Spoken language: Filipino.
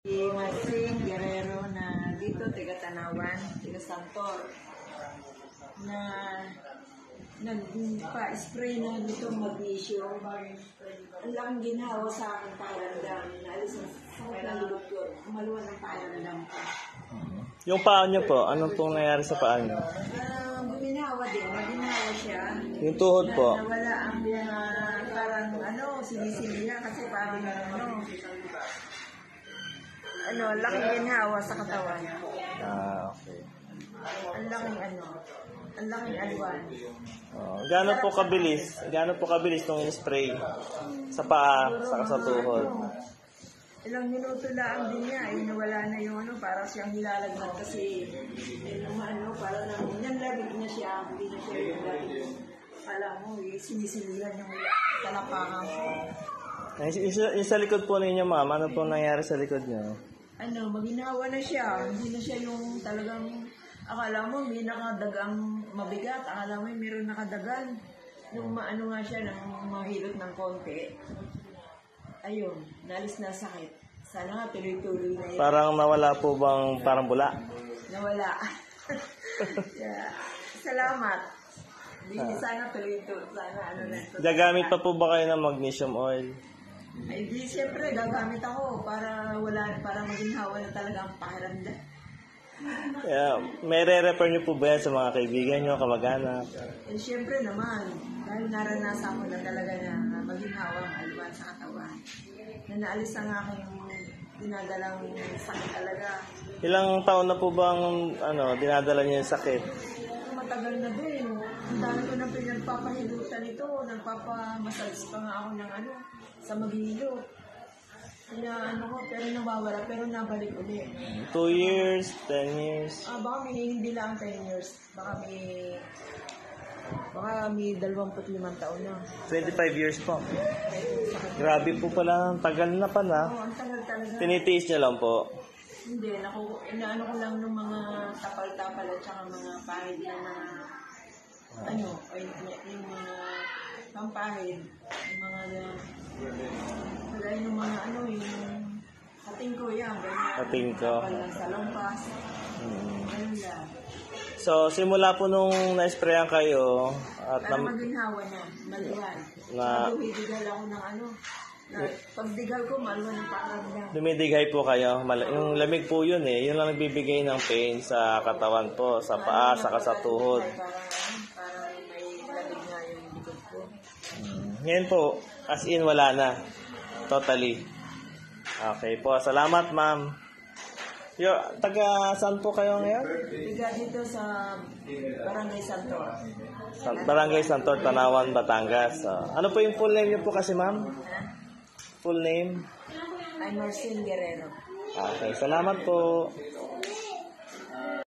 Si Marcin Guerrero na dito, taga Tanawan, taga Santor, na nagpa-spray na nito magnesium. Ang laking ginawa sa akin pakiramdam. Naalis ang sakit ng lulot ko. Umaluan ang pakiramdam ko. Yung paa niyo po, anong pong nangyari sa paa niyo? Guminawa din. Maginawa siya. Yung tuhod po? Nawala ang parang sinisiliya kasi parang laking ginawa sa katawan. Okay. Ang laking alwan. Gaano po kabilis nung spray sa paa, saka sa tuhod? Ilang minuto lang din niya, nawala na yung para siyang nilalagnan kasi para nang nanlabig na siya, hindi na siya yung labig. Alam mo, sinisilihan yung talapakan ko. Yung sa likod po ninyo, ma'am, ano po nangyari sa likod niyo? Maginawa na siya. Hindi na siya yung talagang, akala mo may nakadagang mabigat. Akala mo mayroon nakadagan. Nung nga siya, nang mahilot ng konti. Ayun, nalis na sakit. Sana nga tuloy-tuloy na yun. Parang nawala po bang parang bula? Nawala. Salamat. Hindi sana tuloy-tuloy. Sana Gagamit pa po ba kayo ng magnesium oil? Ay, di, siyempre, gagamit ako para maginhawa na talaga ang pakiramdam. May re-refer niyo po ba yan sa mga kaibigan niyo, kamag-anak? Eh, siyempre naman, dahil naranasan ko na talaga na maginhawa ang alwan sa katawan. Na naalis ang aking dinadalang sakit talaga. Ilang taon na po bang dinadala niyo yung sakit? Matagal na din. Ang dami ko na pinagpapahilutan ito. Nagpapamassage pa nga ako ng sa maghihilo. Kaya pero nawawala, pero nabalik ulit. 2 years, 10 years? Baka hindi lang 10 years. Baka may 25 taon na. 25 years po. Grabe po pala, tagal na pa na. Oo, ang tagal talaga. Tinitiis niyo lang po? Hindi, inaano ko lang ng mga tapal-tapal at saka mga pahid na yung mga pampahid, yung mga yung kating ko yan, ganyan. Kating ko. Sa lampas. Ganun lang. So, simula po nung na-sprayan kayo, at para maginhawa niya, maluwan. Dumidigal ako ng pagdigal ko, maluwan ang pakiramdam. Dumidighay po kayo. Yung lamig po yun yun lang nagbibigay ng pain sa katawan po, sa paa, saka sa tuhod. Parang may lamig nga yung likod ko. Ngayon po, as in wala na. Totally. Okay po, salamat ma'am. Taga saan po kayo ngayon? Taga dito sa Barangay Santor. Barangay Santor, Tanawan, Batangas. Ano po yung full name niyo po kasi ma'am? Full name? I'm Marcin Guerrero. Okay, salamat po.